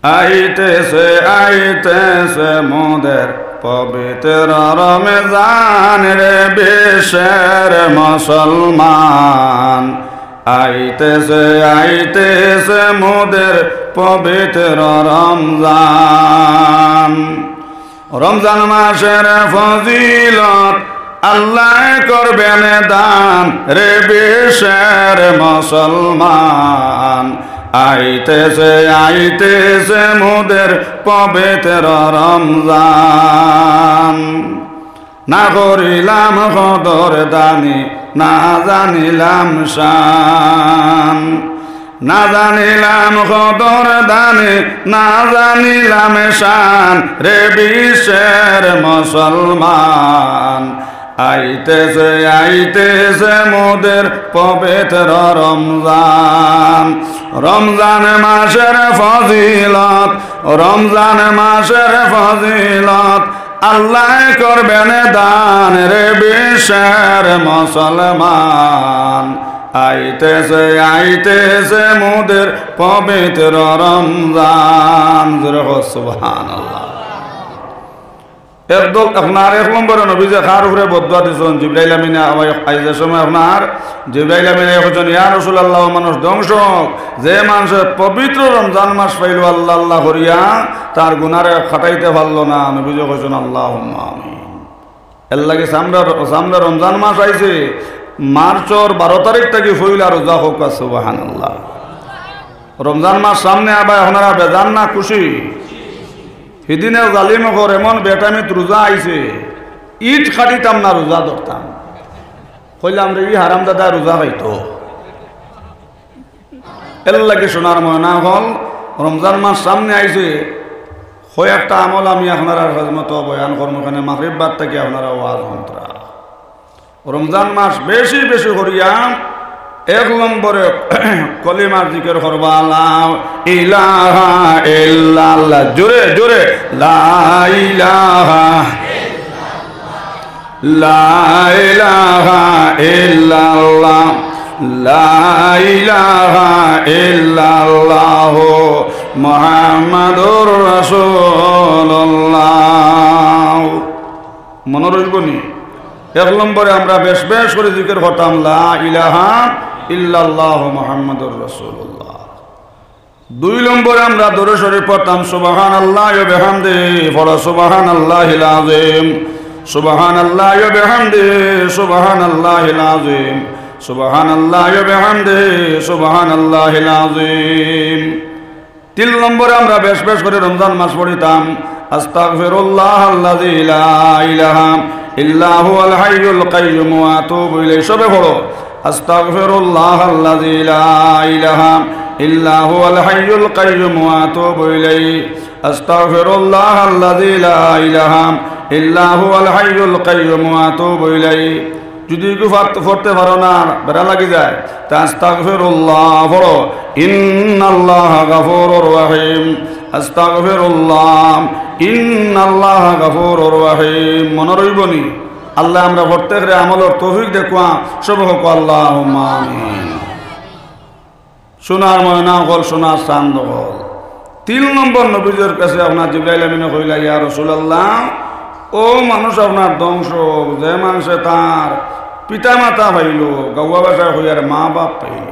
আইতেছে আইতেছে মোদের পবিত্র রমজান রে বিশ্বের মুসলমান। আইতেছে আইতেছে মোদের পবিত্র রমজান। রমজান মাসের ফজিলত আল্লাহ করবেন দান রে বিশ্বের মুসলমান। আইতেছে আইতেছে মোদের পবিত্র রমজান। না করিলাম কদর দানি না জানিলাম শান। না জানিলাম কদর দানি না জানিলাম শান রে বিশ্বের মুসলমান। আইতেছে আইতেছে মোদের পবিত্র রমজান। রমজান মাসের ফজিলত রমজান মাসের ফজিলত আল্লাহ করবেন দান রে বিশ্বের মুসলমান। আইতেছে আইতেছে মোদের পবিত্র রমজান। সুবহানাল্লাহ। একদল আপনার এক নম্বরে নবী যে খার উপরে বদুয়া দিয়েছেন জিবরাইল আমিনে আইজার সময় আপনার জিবরাইল আমিনে এখন ইয়া রাসূলুল্লাহ মানুষ ধ্বংস যে মানুষের পবিত্র রমজান মাস পাইল আল্লাহ আল্লাহ করিয়া তার গুনারে খাটাইতে পারলো না। নবী যে কইছেন আল্লাহুম্মা আমিন। এর লাগে সামনে রমজান মাস আইছে মার্চর 12 তারিখ থেকে ফইলা রোজা হোক। সুবহানাল্লাহ। রমজান মাস সামনে আবার আপনারা বেজান না খুশি? সেদিনে জালিম ঘর এমন বেটামিত রোজা আইছে ইট খাটিতাম না রোজা ধরতাম। কইলাম রে ই হারাম দাদা রোজা খাইতো। এর লাগে শোনার ময়না হল রমজান মাস সামনে আইছে কয়েকটা আমল আমি আপনারা মতো বয়ান কর্মখানে মাগরিব বাদ থেকে আপনারা ওয়াজ মন্ত্রা। রমজান মাস বেশি বেশি করিয়া এক নম্বরে কলিমার জিকির করবা লা ইলাহা ইল্লাল্লাহ। জোরে জোরে লা ইলাহা লা ইলাহা ইল্লাল্লাহ লা ইলাহা ইল্লাল্লাহ মুহাম্মাদুর রাসূলুল্লাহ। মনে রইবনি? এক নম্বরে আমরা বেশ বেশ করে জিকির করতাম লা ইলাহা ইল্লাল্লাহ মুহাম্মাদুর রাসূলুল্লাহ। 2 নম্বরে আমরা দরুদ শরীফ পড়তাম সুবহানাল্লাহি ওয়া বিহামদিহি। পড়ো সুবহানাল্লাহিল আযীম সুবহানাল্লাহি ওয়া বিহামদিহি সুবহানাল্লাহিল আযীম সুবহানাল্লাহি ওয়া বিহামদিহি সুবহানাল্লাহিল আযীম। 3 নম্বরে আমরা বেশ বেশ করে রমজান মাস পড়িতাম আস্তাগফিরুল্লাহাল্লাযী লা ইলাহা ইল্লা হুয়াল হাইয়ুল কাইয়্যুম ওয়া আতুবু ইলাইহি। সবে পড়ো আস্তাগফিরুল্লাহাল্লাযী লা ইলাহা ইল্লা হুয়াল হাইয়ুল কাইয়্যুম ওয়া আতুবু ইলাইহি আস্তাগফিরুল্লাহাল্লাযী লা ইলাহা ইল্লা হুয়াল হাইয়ুল কাইয়্যুম ওয়া আতুবু ইলাইহি। যদি পড়তে পারো না বেড়া লাগি যায় তা আস্তাগফিরুল্লাহ পড়ো ইন্নাল্লাহা গাফুরুর রহিম আস্তাগফিরুল্লাহ ইন্নাল্লাহা গাফুরুর রহিম। মনে রইবনি? আল্লাহ আমরা প্রত্যেকের আমলের তৌফিক দেখুয়া সব হোক আল্লাহুম্মা আমিন। শোনার ময়না হল শোনার চান্দ হল। 3 নম্বর নবীজের কাছে আপনার জিবরাইল আমিনে কইলা ইয়া রাসূলুল্লাহ ও মানুষ আপনার ধ্বংস যে মানুষে তার পিতা মাতা পাইল গাওয়া ভাষায় হইয়ার মা বাপ পাইল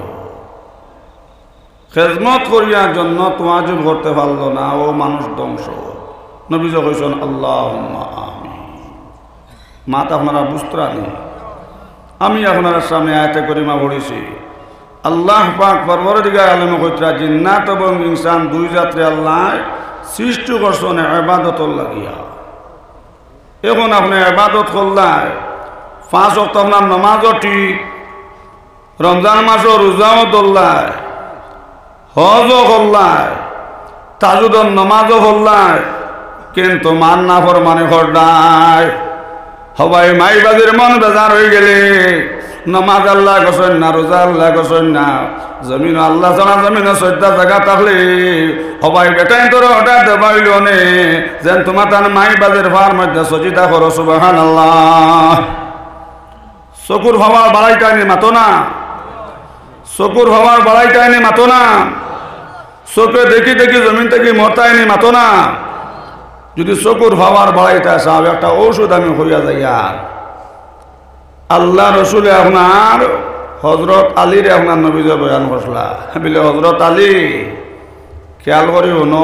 খেজমত করিয়ার জন্য তোয়াজুব করতে পারলো না ও মানুষ ধ্বংস। নবীজ কইছেন আল্লাহুম্মা আমিন। মাতা আপনারা বুঝতে আমি আপনার সামনে আয়াতে করিমা পড়েছি আল্লাহ পাক পরবর্তীকার আলমে কইতরা জিন্নাত এবং ইনসান 2 জাতিরে আল্লাহ সৃষ্টি করছেন ইবাদতর লাগিয়া। এখন আপনি ইবাদত করলাই 5 ওয়াক্ত আপনার নামাজও ঠিক রমজান মাসও রোজাও ধরলাই হজও করলাই তাজুদের নামাজও করলাই কিন্তু মান না ফরমানি করলাই। সবাই মাইবাজির মন বেজার হয়ে গেলে নামাজ আল্লাহ গছেন না রোজা আল্লাহ গছেন না জমিন আল্লাহ জানা জমিন 14টা জায়গা থাকলে সবাই বেটাই তোর হঠাৎ দেবাইল নে যেন তোমার তার মাইবাজির ভার মধ্যে সজিদা করো সুবহানাল্লাহ। চকুর ভাবার বাড়াইটাইনি মাতো না চকুর ভাবার বাড়াইটাইনি মাতো না চোখে দেখি দেখি জমিন থেকে মরতায়নি মাতো না। যদি চকুর ভাবার বাড়াইতে চাও একটা ঔষধ আমি হইয়া যাই। আর আল্লাহ রসুলে আপনার হজরত আলীর আপনার নবীজে বয়ান করলা বলে হজরত আলী খেয়াল করিও ন,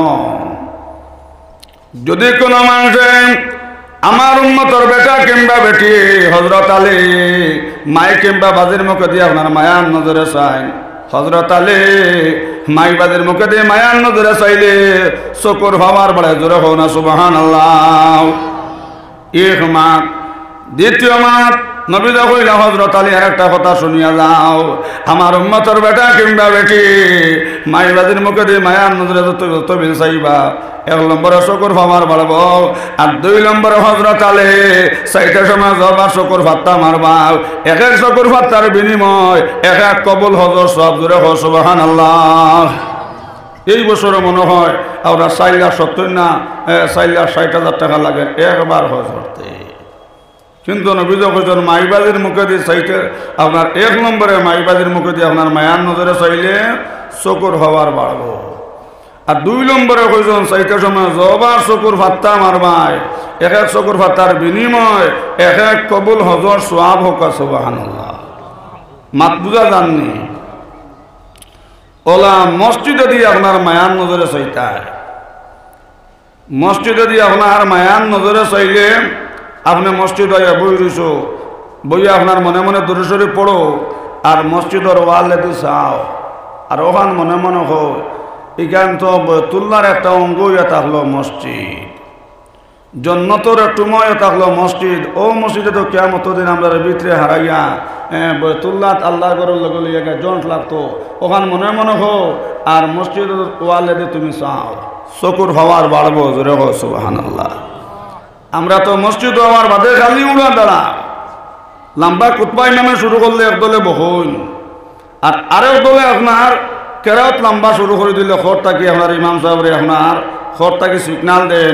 যদি কোনো মানুষে আমার উন্মতর বেটা কিংবা বেটি হজরত আলী মাই কিংবা বাজির মুখে দিয়ে আপনার মায়ার নজরে চাই, হজরত আলী মাই বাজির মুখে দিয়ে মায়ার নজরে চাইলে চকুর ভাবার বাড়ায় জোরে হও না সুবহানাল্লাহ। এক মাত। দ্বিতীয় মাত নবীজা কইলা হজরত আলী আর একটা কথা শুনিয়া যাও, আমার উম্মতর বেটা কিংবা বেটি মাই বাজির মুখে দিয়ে মায়ার নজরে যত বিল চাইবা, 1 নম্বরে চকুর ভাবার বাড়ব, আর 2 নম্বরে হজরত আলী চাইতে সময় জবার চকুর ভাত্তা মারবা, এক এক চকুর ভাত্তার বিনিময় এক এক কবুল হজর সব জোরে হও সুবহানাল্লাহ। এই বছরে মনে হয় আমরা 4,70,000 না 4,60,000 টাকা লাগে একবার হজ করতে। কিন্তু নবীজ কইছেন মাইবাজির মুখে দিয়ে চাইতে আপনার 1 নম্বরে মাইবাজির মুখে দিয়ে আপনার মায়ার নজরে চাইলে চকুর হওয়ার বাড়ব, আর 2 নম্বরে কইছেন চাইতে সময় জবার চকুর ভাত্তা মারবাই, এক এক চকুর ভাত্তার বিনিময় এক এক কবুল হজর সোয়াব হোক সুবহানাল্লাহ। মাত বুঝা জাননি ওলা মসজিদে দিয়ে আপনার মায়ার নজরে চাইতায়, মসজিদে দিয়ে আপনার মায়ার নজরে চাইলে আপনি মসজিদ হইয়া বই রইছো, বইয়া আপনার মনে মনে দরুদ শরীফ পড়ো, আর মসজিদের ওয়ালে দিয়ে চাও, আর ওখান মনে মনে হয় এখান তো বৈতুল্লার একটা অঙ্গ হইয়া থাকলো মসজিদ, জন্নতর একটু ময় থাকলো মসজিদ। ও মসজিদে তো কিয়ামত দিন আমরা ভিতরে হারাইয়া বৈতুল্লাহ আল্লাহর ঘরের লগে লইয়া জন্ট লাগতো, ওখান মনে মনে হোক, আর মসজিদের ওয়ালে দিয়ে তুমি চাও চকুর হওয়ার বাড়বো জোরে হো সুবহানাল্লাহ। আমরা তো মসজিদ হওয়ার বাদে খালি উড়া দাঁড়া লম্বা কুতবাই নামে শুরু করলে একদলে বহুন, আর আরেক দলে আপনার কেরাত লম্বা শুরু করে দিলে খর থাকি আপনার ইমাম সাহেবরে আপনার খর থাকি সিগনাল দেন,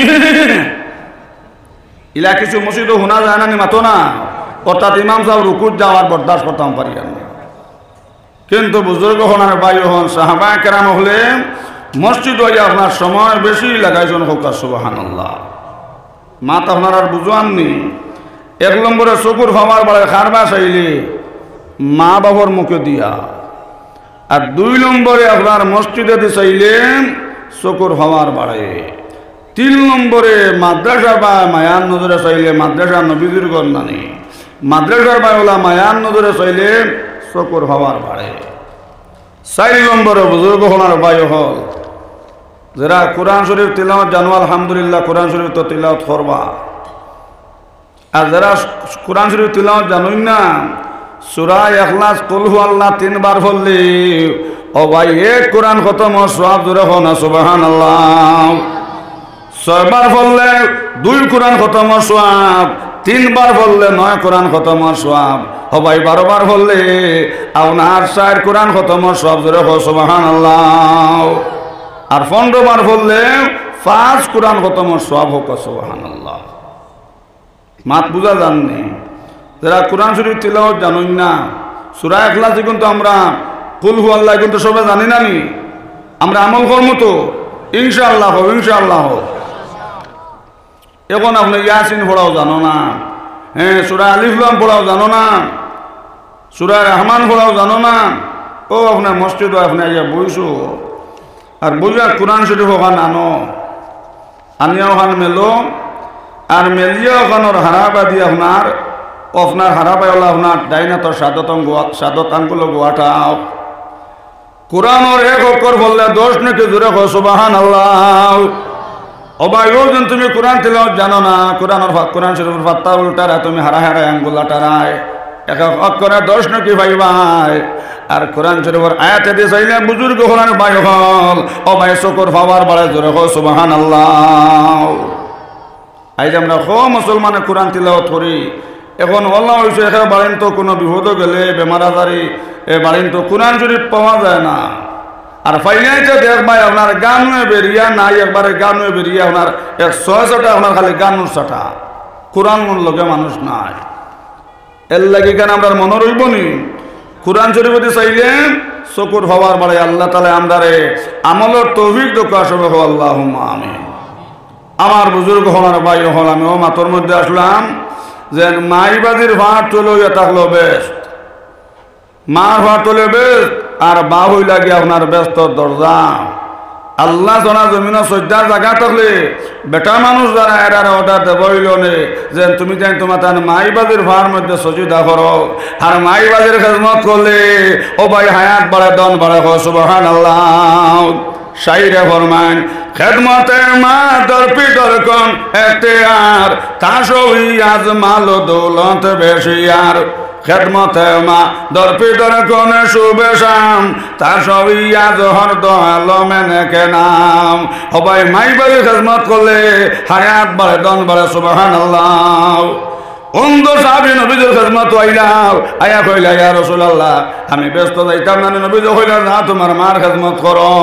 ইলা কিছু মসজিদও শোনা যায় না নি মাতো না, অর্থাৎ ইমাম সাহেব রুকুত যাওয়ার বরদাস্ত করতাম পারি আমি। কিন্তু বুজুর্গ হন আর বায়ু হন সাহাবা কেরাম হলে মসজিদ হইয়া আপনার সময় বেশি লাগাইছেন হোক সুবহানাল্লাহ। মাত আপনার আর বুঝাননি। 1 নম্বরে চকুর ভাবার বাড়ায় খারবা চাইলে মা বাবার মুখে দিয়া, আর 2 নম্বরে আপনার মসজিদে দিয়ে চাইলে চকুর ভাবার বাড়ায়, 3 নম্বরে মাদ্রাসা বা মায়ার নজরে চাইলে মাদ্রাসা নবীজির ঘর নানি, মাদ্রাসার বায়লা মায়ার নজরে চাইলে চকুর ভাবার বাড়ে। 4 নম্বরে বুজুর্গ হলার বায়ু হল যারা কোরআন শরীফ তিলাওয়াত জানো আলহামদুলিল্লাহ কোরআন শরীফ তো তিলাওয়াত করবা, আর যারা কোরআন শরীফ তিলাওয়াত জানোই না সূরা ইখলাস কুল হুয়াল্লাহ 3 বার পড়লে ও ভাই এক কোরআন খতম সওয়াব জোরে হো না সুবহানাল্লাহ। 6 বার পড়লে 2 কোরআন খতম সওয়াব, 3 বার পড়লে 9 কোরআন খতম সওয়াব, ও ভাই 12 বার পড়লে আপনার 4 কোরআন খতম সওয়াব জোরে হো সুবহানাল্লাহ, আর 15 বার পড়লে 5 কোরআন খতম সওয়াব হোক সুবহানাল্লাহ। মাত বুঝা জাননি যারা কোরআন শরীফ তিলাওয়াত জানেন না সূরা ইখলাস কিন্তু আমরা কুল হুয়াল্লাহ কিন্তু সবাই জানি না নি, আমরা আমল করব তো ইনশাআল্লাহ ইনশাআল্লাহ। এখন আপনি ইয়াসিন পড়াও জানো না, সূরা আলিফ লাম পড়াও জানো না, সূরা রহমান পড়াও জানো না, ও আপনার মসজিদে আপনি ইয়া বইছো আর বইয়া কোরআন শরীফ ওখান আনো, আনিয়া ওখান মেলো, আর মেলিয়া ওখানোর হারাবা দিয়ে আপনার হারাবাই হলো আপনার ডাইনাতর সাদত আঙ্গুলো গোয়াটাও, কোরআনের 1 অক্ষর বললে 10 নাকি জোরে হো সুবহানাল্লাহ। অবাইও যেন তুমি কোরআন তিলাওয়াত জানো না, কোরআন শরীফের পাতা উল্টারা তুমি হারায় আঙ্গুলা টারায় 1 অক্ষরে 10 নাকি ভাইবাই, আর কোরআন শরীফের আয়াতে দিয়ে চাইলে বুজুর্গ হলেন ভাই হল ও ভাই চকুর পাওয়ার বাড়ায় জোরে হো সুবহানাল্লাহ। আজ আমরা মুসলমানে কোরআন তিলাওয়াত করি, এখন আল্লাহ হয়েছে এখানে বাড়িন তো কোনো বিপদ গেলে বেমার আজারি বাড়িন তো কোরআন শরীফ পাওয়া যায় না, আর ফাইনাইতে দেখ ভাই আপনার গানে বেরিয়া নাই একবারে গানে বেরিয়া আপনার 100-টা আপনার খালি গানুর ছাটা কোরআন মন লোকে মানুষ নাই, এর লাগে কেন আমরা মনে রইব নি কোরআন শরীফ চাইলে চকুর হওয়ার বাড়ে আল্লাহ তাআলা আমরারে আমলের তৌফিক দোকা সবে হো আল্লাহুম্মা আমিন। আমার বুজুর্গ হলার বাইরে হল আমিও মাতর মধ্যে আসলাম যে মাইবাদির ভাত চলে থাকলো বেশ, মার ভাত চলে বেশ, আর বা হইলা গিয়ে আপনার ব্যস্ত দরজা আল্লাহ জানা জমিন সজ্জা জায়গা থাকলে বেটা মানুষ যারা এরার অর্ডার দেব হইল নে যে তুমি যাই তোমার তার মাইবাজির ভার মধ্যে সজিদা করো, আর মাইবাজির খেদমত করলে ও ভাই হায়াত বাড়ে দন বাড়ে সুবহানাল্লাহ। শাইরে ফরমান খেদমতে মা দরপি দরকন এখতিয়ার তাসই আজ মাল দৌলত বেশিয়ার। খেদমতে মা দরপি দরকন শুভেশাম তাসই আজ হরদ আলমেনে কে নাম। সবাই মাইবাড়ির খেদমত করলে হায়াত বাড়ে দন বাড়ে সুবহানাল্লাহ। অন্ধ সাহাবী নবীদের খেদমত আইলাম, আয়া কইলা ইয়া রাসূলুল্লাহ আমি ব্যস্ত যাইতাম না। নবীজ কইলা না তোমার মার খেদমত করো।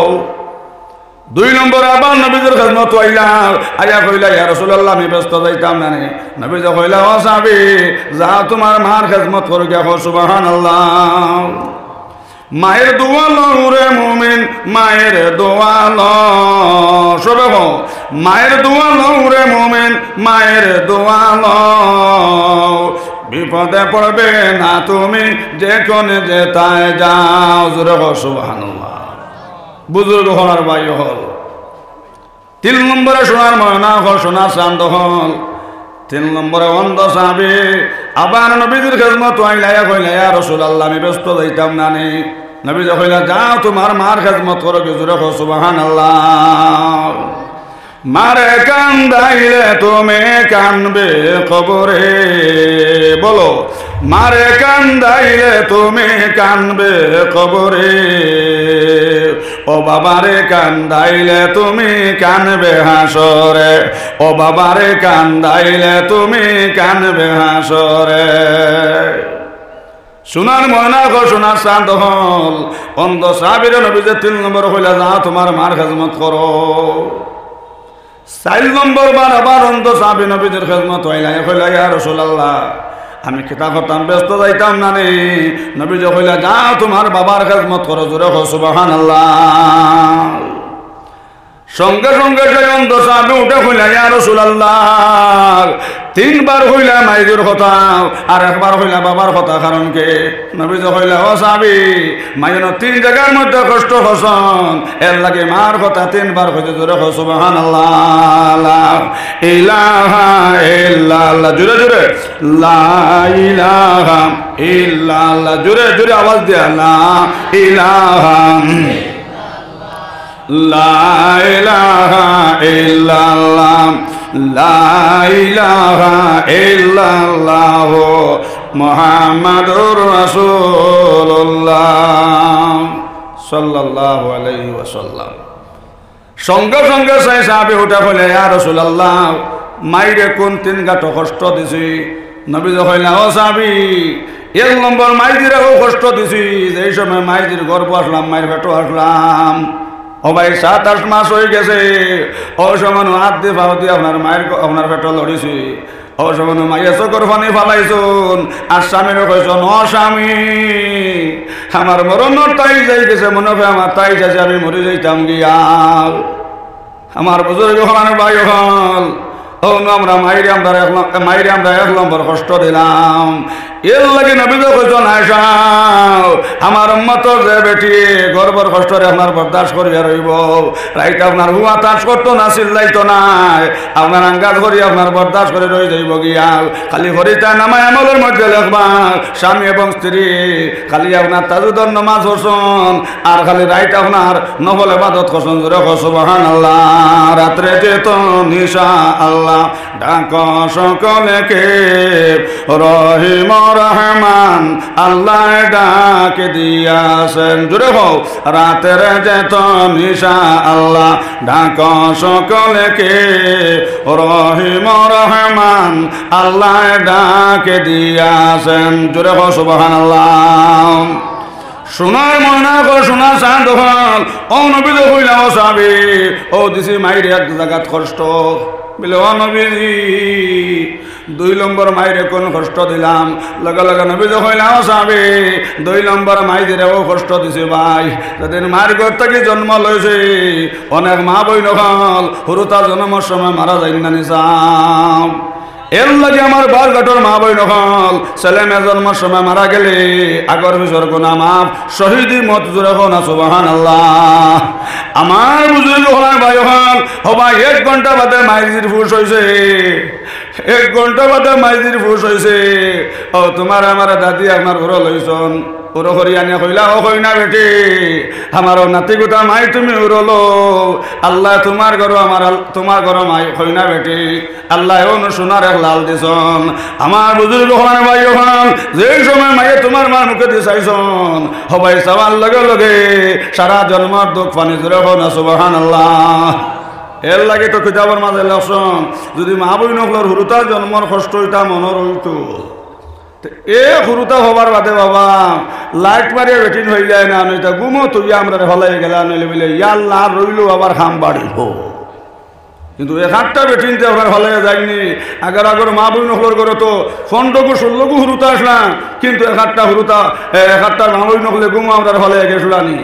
2 নম্বর আবার নবীদের খেদমত আইলাম, আয়া কইলা ইয়া রাসূলুল্লাহ আমি ব্যস্ত যাইতাম না। নবীজ কইলা ও সাহাবী যা তোমার মার খেদমত করো গিয়া সুবহানাল্লাহ। মায়ের দোয়া লও রে মুমিন মায়ের দোয়া লও, সবে হো মায়ের দোয়া লও রে মুমিন মায়ের দোয়া লও। বিপদে পড়বে না তুমি যে কোনে যেতায় যাও, জোরে হো সুবহানাল্লাহ। বুজুর্গ হলার বাইরে হল 3 নম্বরে সোনার ময়না হল, সোনার চান্দ হল 3 নম্বরে অন্ধ সাহাবী আবার নবীদের খেদমত আইলা কইলা ইয়া রাসূলুল্লাহ আমি ব্যস্ত যাইতাম না। নবী কইলা যাও তোমার মার খেদমত করো, জোরে হো সুবহানাল্লাহ। মারে কান্দাইলে তুমি কানবে কবরে, বলো মারে কান্দাইলে তুমি কানবে কবরে। ও বাবারে কান্দাইলে তুমি কানবে হাসরে, ও বাবারে কান্দাইলে তুমি কানবে হাসরে। সোনার ময়না গো সোনার চাঁদ হল অন্ধ সাহাবীর নবীজে 3 নম্বর হইলা যাও তোমার মার খেদমত করো। 4 নম্বর বার আবার অন্ধ সাহাবী নবীদের খেদমত হইলা কইলা ইয়া রাসূলুল্লাহ আমি কিতা করতাম ব্যস্ত যাইতাম না। নবী কইলা যাও তোমার বাবার খেদমত করো, জোরে হো সুবহানাল্লাহ। সঙ্গে সঙ্গে সেই অন্ধ সাহাবী উঠে কইলা ইয়া রাসূলুল্লাহ 3 বার হইলা মাইজুর কথা আর 1 বার হইলা বাবার কথা, কারণ কে? নবী কইলা ও সাহাবী মাইন 3 জায়গার মধ্যে কষ্ট হসন, এর লাগে মার কথা 3 বার কইতে, জোরে হো সুবহানাল্লাহ। লা ইলাহা ইল্লাল্লাহ, জোরে জোরে লা ইলাহা ইল্লাল্লাহ, জোরে জোরে আওয়াজ দিয়া লা ইলাহা লা ইলাহা ইল্লাল্লাহ লা ইলাহা ইল্লাল্লাহ মুহাম্মাদুর রাসূলুল্লাহ সাল্লাল্লাহু আলাইহি ওয়াসাল্লাম। সঙ্গে সঙ্গে সেই সাহাবী উঠে কইলে ইয়া রাসূলুল্লাহ মাইরে কোন 3 গাঁট কষ্ট দিছি। নবী কইলা ও সাহাবী 1 নম্বর মাইজিরেও কষ্ট দিছি, যেই সময় মাইজির গর্ভ আসলাম মায়ের পেটও আসলাম, ও ভাই 7-8 মাস হয়ে গেছে, ও সমান হাত দিয়ে পাও দিয়ে আপনার পেটও লড়িছি, ও সমান মাইয়া চকর পানি ফালাইছুন। আর স্বামীরও কইছন ও স্বামী আমার মরণর তাই যাই গেছে, মনে হয় আমার তাই যাচ্ছে আমি মরে যাইতাম গিয়া। আমার বুজুর্গ হল ভাই হল ও আমরা মাইরে আমরা 1 নম্বর কষ্ট দিলাম। এর লাগে নবী কইছেন আয়েশা আমার উম্মতর যে বেটি গর্বর কষ্ট রে আপনার বরদাস্ত করিয়া রইব, রাইতে আপনার হুয়া তাস করতো না, চিল্লাইতো না, আপনার আঙ্গাজ করি আপনার বরদাস্ত করে রয়ে যাইব গিয়া। খালি হরিতা নামায় আমলের মধ্যে লেখবা স্বামী এবং স্ত্রী, খালি আপনার তাজুদর নামাজ হসন আর খালি রাইতে আপনার নফল ইবাদত করছেন, জোরে কও সুবহানাল্লাহ। রাত্রে যেত নিশা আল্লাহ ডাক সকলকে রহিম রহমান আল্লাহ ডাক দিয়াছেন, জোরে হও রাতের যেত নিশা আল্লাহ ডাক সকলকে রহিম রহমান আল্লাহ ডাক দিয়াছেন, জোরে হও সুবহানাল্লাহ। সোনার ময়না গো সোনার চাঁদ হল ও নবী কইলা ও সাহাবী ও দিছি মাইরে 1 জায়গাত কষ্ট, বলে ও নবীজি 2 নম্বর মায়ের কোন কষ্ট দিলাম লগে লগে নবী যখন সাবে 2 নম্বর মাইদেরও কষ্ট দিছে ভাই যাদের মায়ের ঘর থেকে জন্ম লইছে অনেক মা বই নকল হুরুতা জন্মের সময় মারা যায় না নিসাম এর লাগে আমার বারঘাটর মা বই নকল ছেলে মেয়ে জন্মের সময় মারা গেলে আগর বিসর গুনাহ মাফ শহীদি মত জোরে না সুবহানাল্লাহ আমার বুজুর্গ হলার ভাই হল হবা 1 ঘন্টা বাদে মাইজির ফুস হইছে 1 ঘন্টা বাদে মাইজির ফুস হইছে ও তোমার আমার দাদি আমার ঘর লইছন ওর হরিয়ানা কইলা ও কই না বেটি আমার নাতি গোটা মাই তুমি উড়লো আল্লাহ তোমার ঘর আমার তোমার ঘর মাই কই না বেটি আল্লাহ ও সোনার এক লাল দিছন আমার বুজুর্গ হলার ভাই হল যে সময় মাইয়ে তোমার মার মুখে দিছাইছন হবাই সবার লগে লগে সারা জন্মের দুঃখ পানি জোরে না সুবহানাল্লাহ এর লাগে তো কিতাবের মাঝে লেখছেন যদি মা বই নকলর হুরুতার জন্মর কষ্ট হইতা মনের হইতো এ হুরুতা হবার বাদে বাবা লাইট মারিয়া বেটিন হয়ে যায় না নইতা গুমো তুই আমরা হলাই গেলা নইলে বলে ইয়াল্লাহ রইল আবার খাম বাড়িব কিন্তু 1-8টা বেটিনতে আপনার হলাই যায়নি আগর আগর মা বই নকলর করে তো 15 16 হুরুতা আসলাম কিন্তু 1-8টা হুরুতা 1-8টা মা বই নকলে গুমো আমরা হলাই গেছিলানি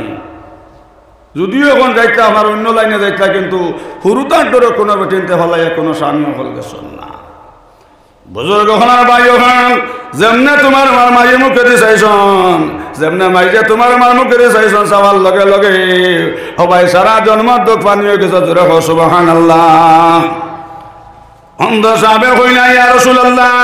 যদিও এখন যাইতে আমার অন্য লাইনে যাইতা কিন্তু হুরুতার ডরে কোনো বেটিনতে হলাই কোনো স্বামী হল গেছেন না বুজুর্গ হলার ভাই হল যেমনে তোমার মার মাইয়ে মুখে দিয়ে চাইছন যেমনে মাইজে তোমার মার মুখে দিয়ে চাইছন সবার লগে লগে হবাই সারা জন্মর দুঃখ পানি হয়ে গেছে জোরে সুবহানাল্লাহ অন্ধ সাহেবে কইলা ইয়া রাসূলুল্লাহ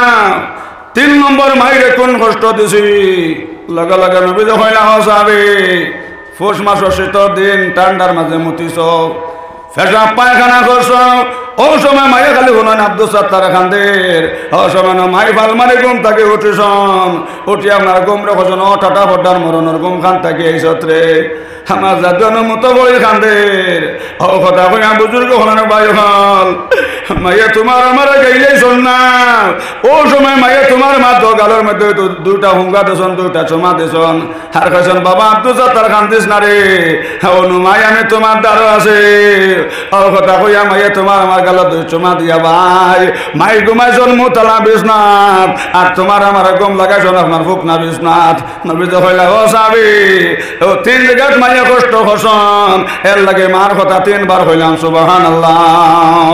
3 নম্বর মাইরে কোন কষ্ট দিছি লগে লগে নবী কইলা হ সাহেবে পৌষ মাস শীতের দিন ঠান্ডার মাঝে মুতিছ পেশাব পায়খানা করছ ও সময় মাইয়া খালি হলেন আব্দুল সাত্তার খানদের ও সময় মাই ফালমারি ঘুম থাকে উঠিছন উঠি আপনার ঘুম রেখেছেন ও টাটা ফড্ডার মরণের ঘুম খান থাকে এই সত্রে আমার জাতীয় মতো বই খানদের ও কথা কই বুজুর্গ হলেন ভাই হল মাইয়া তোমার আমার গাইলেই শোন না ও সময় মাইয়া তোমার মা তো গালের মধ্যে 2টা হুঙ্গা দেশন 2টা চমা দেশন আর কেছেন বাবা আব্দুল সাত্তার খান দিস না রে ও মাই আমি তোমার দ্বারও আছে ও কথা কইয়া মাইয়া তোমার আমার গালে 2 চমা দিয়া ভাই মাই ঘুমাইছন মুতালা বিছনাথ আর তোমার আমার গম লাগাইছন আপনার ফুকনা বিছনাথ নবী তো কইলা ও সাবি ও 3 জায়গাত মাইয়া কষ্ট হসন এর লাগে মার কথা 3 বার কইলাম সুবহানাল্লাহ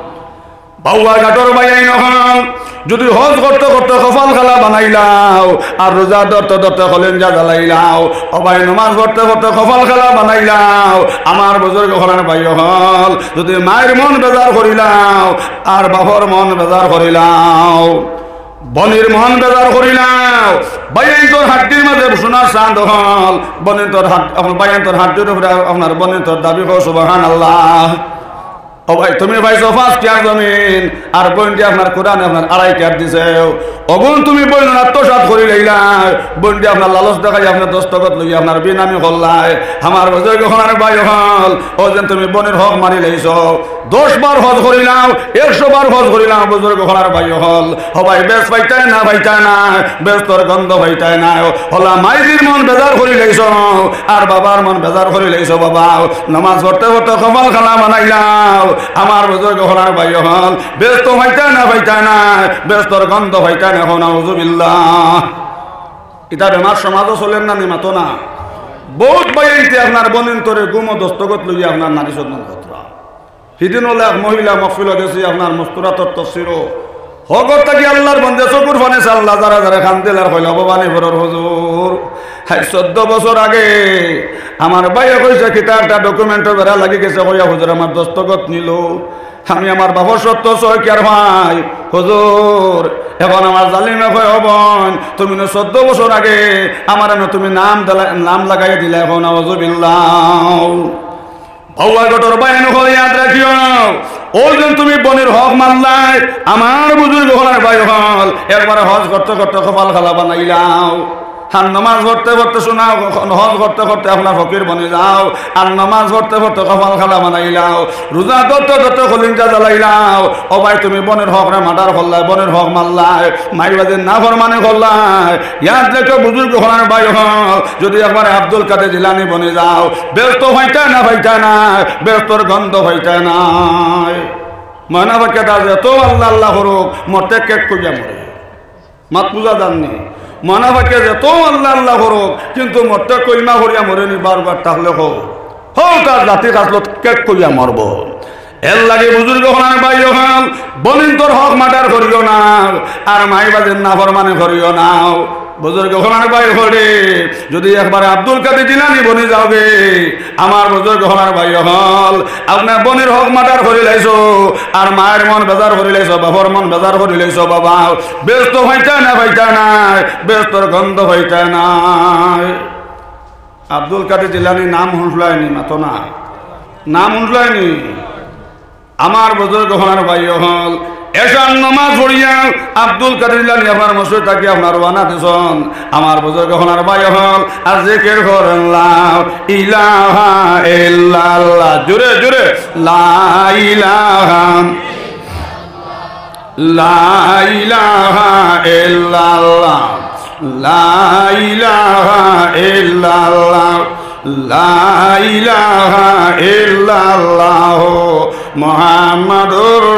বাউয়া ঘাটর বাইয়াই নহল যদি হজ করতে করতে কপাল খালা বানাইলাও আর রোজা ধরতে ধরতে কলেঞ্জা জ্বালাইলাও অবাই নমাজ পড়তে পড়তে কপাল খালা বানাইলাও আমার বুজুর্গ হলেন ভাই হল যদি মায়ের মন বেজার করিলাও আর বাপর মন বেজার করিলাও বনির মন বেজার করিলাও বাইয়াই তোর হাড্ডির মাঝে সোনার চাঁদ হল বনির তোর হাত বাইয়াই তোর হাড্ডির উপরে আপনার বনির তোর দাবি কর সুবহানাল্লাহ ও ভাই তুমি পাইছো 5 কেয়ার জমিন আর বন্ডি আপনার কোরআনে আপনার 2.5 কেয়ার দিছে অগুন তুমি বইন আত্মসাৎ করি লইলা বন্ডি আপনার লালচ দেখাই আপনার দস্তখত লই আপনার বিনামি করলাই আমার বুজুর্গ হলার ভাই হল ও যেন তুমি বনের হক মারি লইছো 10 বার হজ করিলাম 100 বার হজ করিলাম বুজুর্গ হলার ভাই হল ও ভাই বেশ পাইতাই না বেশ তোর গন্ধ পাইতাই না হলা মাইজির মন বেজার করি লইছো আর বাবার মন বেজার করি লইছো বাবা নামাজ পড়তে পড়তে কপাল খালা বানাইলাম আমার বুজুর্গ হলার ভাই হল ব্যস্ত হইতাই না ব্যস্তর গন্ধ হইতাই না নাউযুবিল্লাহ এটা বেমার সমাজও চলেন না নিমাতো না বহুত বাইতে আপনার বনিন্তরে গুম দস্তগত লইয়া আপনার নারী সন্তান কথা সেদিন হলে এক মহিলা মফিল গেছি আপনার মস্তুরাতর তফসিরও হগর থাকি আল্লাহর বন্ধে চকুর ফানে আল্লাহ যারা যারা খান্দিল আর হইল ভবানী ভরর হুজুর 14 বছর আগে আমার ভাইয়া কইছে কিতা একটা ডকুমেন্টের বেড়া লাগি গেছে কইয়া হুজুর আমার দস্তখত নিল আমি আমার বাবার সত্য সহকার ভাই হুজুর এখন আমার জালিমে কয় হবন তুমি 14 বছর আগে আমার তুমি নাম লাগাই দিলে এখন নাউযুবিল্লাহ বাউয়া গটর বায়ান হয়ে ইয়াদ রাখিও ওই দিন তুমি বনের হক মানলাই আমার বুজুর্গ হলার ভাই হল একবারে হজ করতে করতে কপাল খালা বানাইলাও আর নামাজ পড়তে পড়তে শোনাও হজ করতে করতে আপনার ফকির বনে যাও আর নামাজ পড়তে পড়তে কপাল খালা বানাইলাও রোজা ধরতে ধরতে কলিঞ্জা জ্বালাইলাও ও ভাই তুমি বনের হক রে মার্ডার করলাই বনের হক মারলাই মাইবাদের না ফরমানে করলাই ইয়াদ রেখে বুজুর্গ হলার ভাই হল যদি একবারে আব্দুল কাদের জিলানি বনে যাও ব্যস্ত হইতে না ব্যস্তর গন্ধ হইতে নাই ময়না বাক্যটা যত আল্লাহ আল্লাহ করুক মরতে কেক কইয়া মরে মাত পূজা জাননি ময়না বাক্যে যত আল্লাহ আল্লাহ করুক কিন্তু মরতে কইমা করিয়া মরেনি বারবার তাহলে হোক তার জাতি কাজলত কেক কইয়া মরব এর লাগে বুজুর্গ হন ভাই হন বলিন তোর হক মাটার করিও না আর মাই বাজের না ফরমানে করিও না বুজুর্গ হন ভাই হলে যদি একবার আব্দুল কাদের জিলানী বনি যাওগে আমার বুজুর্গ হন ভাই হল আপনার বনির হক মাটার করি লাইছো আর মায়ের মন বেজার করি লাইছো বাবার মন বেজার করি লাইছো বাবা ব্যস্ত হইতা নাই ব্যস্তর গন্ধ হইতা নাই আব্দুল কাদের জিলানী নাম শুনলাইনি মাতো না নাম শুনলাইনি আমার বুজুর্গ হনার ভাই হল এশার নামাজ পড়িয়া আব্দুল কাদের জিলানী আপনার মসজিদ থাকি আপনার ওয়ানা দিছন আমার বুজুর্গ হনার ভাই হল আর জিকির করেন লা ইলাহা ইল্লাল্লাহ জোরে জোরে লা ইলাহা ইল্লাল্লাহ লা ইলাহা ইল্লাল্লাহ লা ইলাহা ইল্লাল্লাহ মুহাম্মাদুর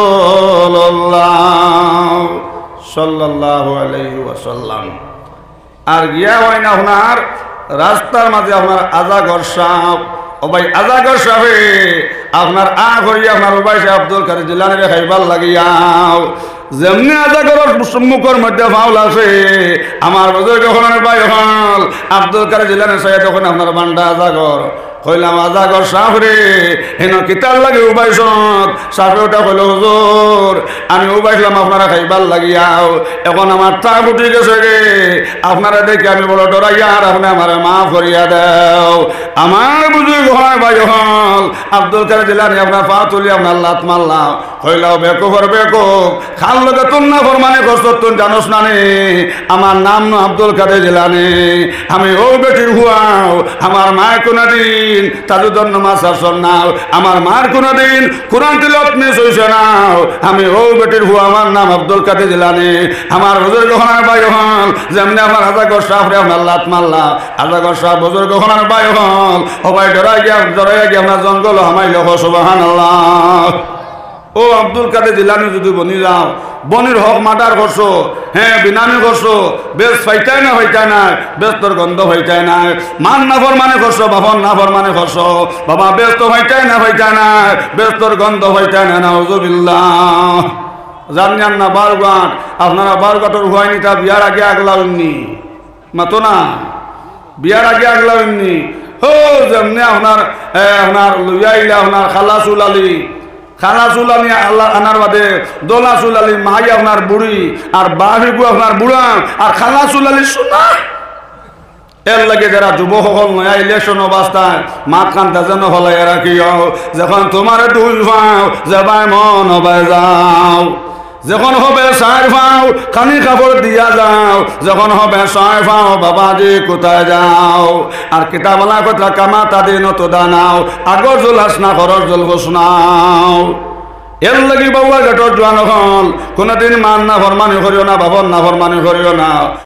রাসূলুল্লাহ সাল্লাল্লাহু আলাইহি ওয়াসাল্লাম আর গিয়া হয় না আপনার রাস্তার মাঝে আপনার আজাগর সাহেব ও ভাই আজাগর সাহেব আপনার করিয়া আপনার ভাই আব্দুল কাদের জিলানী খাইবার লাগিয়াও যেমনি আজাগর মুখের মধ্যে ফাউল আছে আমার বুজুর্গ হলেন ভাই হল আব্দুল কাদের জিলানী সাহেব তখন আপনার বান্ডা আজাগর কইলাম আজাগর সাহরে হেন কিতার লাগে উবাইছত সাহরে ওটা কইল হুজুর আমি উবাইলাম আপনারা খাইবার লাগিয়াও এখন আমার তাপ উঠে গেছে গে আপনারা দেখে আমি বলো ডরাইয়া আর আপনি আমার মাফ করিয়া দেও আমার বুঝুই ঘর ভাই হল আব্দুল কাদের জিলানী আপনার পা তুলি আপনার লাত মারলাম কইলাও বেকুফর বেকুফ খাল লগে তুন না ফরমানে কষ্ট তুন জানোস না নে আমার নাম ন আব্দুল কাদের জিলানী আমি ও বেটির হুয়াও আমার মায় কোনদিন তাজুদর নামাজ আসর নাও আমার মার কোনদিন কোরআন তিলাওয়াত মিস হইছে নাও আমি ও বেটির হুয়া আমার নাম আব্দুল কাদের জিলানী আমার বুজুর্গ হনার ভাই হল যেমনি আমার আজাগর সাহরে আপনার লাত মারলা আজাগর সাহ বুজুর্গ হনার ভাই হল ও ভাই ডরাই গিয়া আপনার জঙ্গল হামাইল সুবহানাল্লাহ ও আব্দুল কাদের জিলানী যদি বনি যাও বনির হক মাটার করছো হ্যাঁ বিনামি করছো বেশ ফাইটাই না হইতাই না ব্যস্তর গন্ধ হইতাই না মান না ফরমানে করছো বাবন না ফরমানে করছো বাবা ব্যস্ত হইতাই না ব্যস্তর গন্ধ হইতাই না নাউজুবিল্লাহ জানেন না বারঘাট আপনারা বারঘাটের হয়নি তা বিয়ার আগে আগলাউননি মাতো না বিয়ার আগে আগলাউননি হো যেমনি আপনার লইয়াইলে আপনার খালাসুল আলী খালাসুল আলী আল্লাহ আনার বাদে দোলাসুল আলী মাই আপনার বুড়ি আর বাহিগু আপনার বুড়া আর খালাসুল আলী শোনা এর লাগে যারা যুবক সকল নয়া ইলেকশন অবস্থায় মাত কান্তা যেন হলাই রাখিও যখন তোমার দুই পাও যাবাই মন হবাই যাও যখন হবে চার পাও কানি কাপড় দিয়া যাও যখন হবে ছয় পাও বাবাজি কোথায় যাও আর কিতাবলা কথা কামা তাদের নত দানাও আগর জল হাসনা খরচ জল ঘোষণাও এর লাগি বাবা গেটর জোয়ান হল কোনদিন মান না ফরমানি করিও না বাবন না ফরমানি করিও না